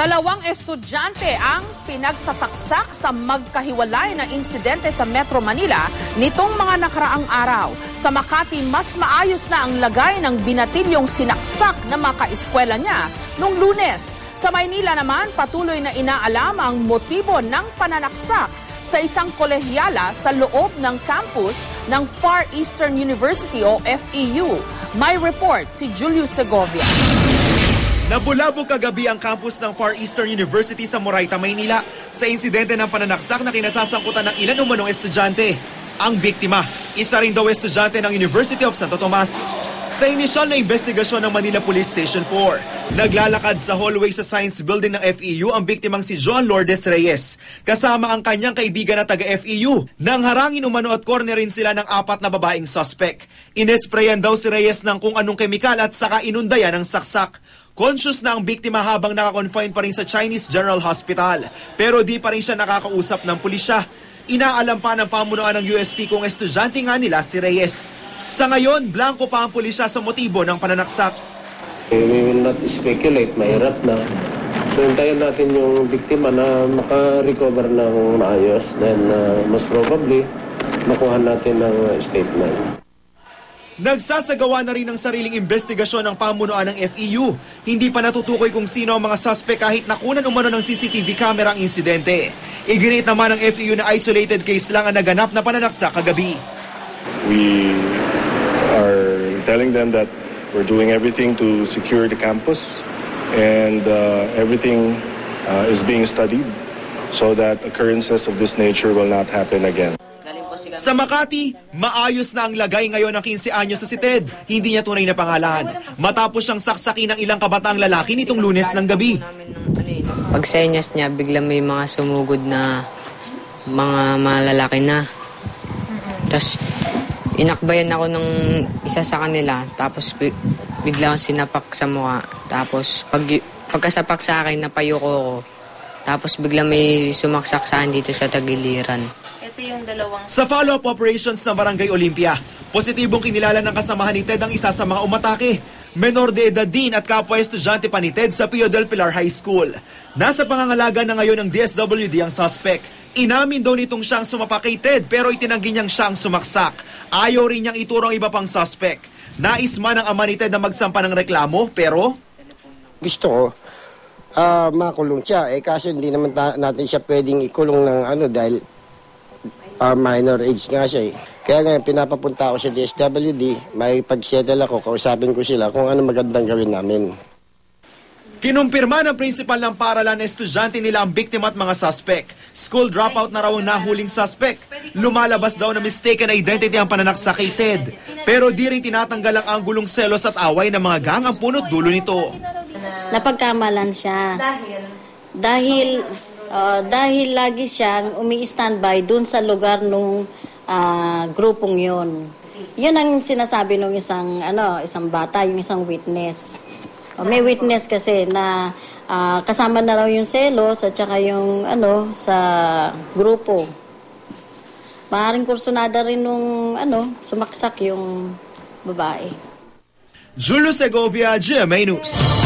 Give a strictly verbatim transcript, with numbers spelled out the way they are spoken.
Dalawang estudyante ang pinagsasaksak sa magkahiwalay na insidente sa Metro Manila nitong mga nakaraang araw. Sa Makati, mas maayos na ang lagay ng binatilyong sinaksak na mga kaeskwela niya noong Lunes. Sa Maynila naman, patuloy na inaalam ang motibo ng pananaksak sa isang kolehyala sa loob ng campus ng Far Eastern University o F E U. May report si Julius Segovia. Nabulabog kagabi ang campus ng Far Eastern University sa Moraita, Maynila sa insidente ng pananaksak na kinasasangkutan ng ilan umanong estudyante. Ang biktima, isa rin daw estudyante ng University of Santo Tomas. Sa inisyal na investigasyon ng Manila Police Station four, naglalakad sa hallway sa Science Building ng F E U ang biktimang si John Lourdes Reyes, kasama ang kanyang kaibigan na taga-F E U. Nang harangin umano at cornerin sila ng apat na babaeng suspect. Inesprayan daw si Reyes ng kung anong kemikal at saka inundayan ng saksak. Conscious na ang biktima habang nakakonfine pa rin sa Chinese General Hospital, pero di pa rin siya nakakausap ng pulisya. Inaalam pa ng pamunuan ng U S T kung estudyante nga nila si Reyes. Sa ngayon, blanco pa ang pulisya sa motibo ng pananaksak. We will not speculate, mahirap na. So hintayin natin yung biktima na maka-recover ng maayos. Then uh, most probably, makuha natin ng statement. Nagsasagawa na rin ng sariling investigasyon ng pamunuan ng F E U. Hindi pa natutukoy kung sino ang mga suspect kahit nakunan umano ng C C T V camera ang insidente. Iginit naman ng F E U na isolated case lang ang naganap na pananaksak kagabi. We are telling them that we're doing everything to secure the campus and uh, everything uh, is being studied so that occurrences of this nature will not happen again. Sa Makati, maayos na ang lagay ngayon ng quince anyos sa si Ted. Hindi niya tunay na pangalan. Matapos siyang saksakin ng ilang kabataang lalaki nitong Lunes ng gabi. Pag senyas niya, bigla may mga sumugod na mga malalaki na. Tapos inakbayan ako ng isa sa kanila. Tapos bigla akong sinapak sa mukha. Tapos pag, pagkasapak sa akin, napayuko ko. Tapos bigla may sumaksak sa akin dito sa tagiliran. Yung dalawang... Sa follow-up operations ng Barangay Olympia, positibong kinilala ng kasamahan ni Ted ang isa sa mga umatake. Menor de edad din at kapwa estudyante pa ni Ted sa Pio del Pilar High School. Nasa pangangalaga na ngayon ng D S W D ang suspect. Inamin daw nitong siyang sumapak kay Ted pero itinanggi niyang siyang sumaksak. Ayaw rin niyang ituro ang iba pang suspect. Nais man ang ama ni Ted na magsampa ng reklamo pero... Gusto ko, uh, makulong siya. Eh kaso hindi naman natin siya pwedeng ikulong ng ano dahil... Uh, minor age nga siya eh. Kaya ngayon, pinapapunta ako sa D S W D, may pag-settle ako, kausapin ko sila kung ano magandang gawin namin. Kinumpirma ng principal ng paaralan na estudyante nila ang biktima at mga suspect. School dropout na raw ang nahuling suspect. Lumalabas daw na mistaken identity ang pananaksak kay Ted. Pero di rin tinatanggal ang anggulong selos at away ng mga gang ang punot dulo nito. Napagkamalan siya. Dahil? Dahil... Uh, dahil lagi siyang umi-standby dun sa lugar nung uh, grupong yon. Yun ang sinasabi ng isang ano, isang bata, yung isang witness. Uh, may witness kasi na uh, kasama na raw yung selos at saka yung ano sa grupo. Maaaring kursunada rin nung ano, sumaksak yung babae. Julius Segovia, G M A News.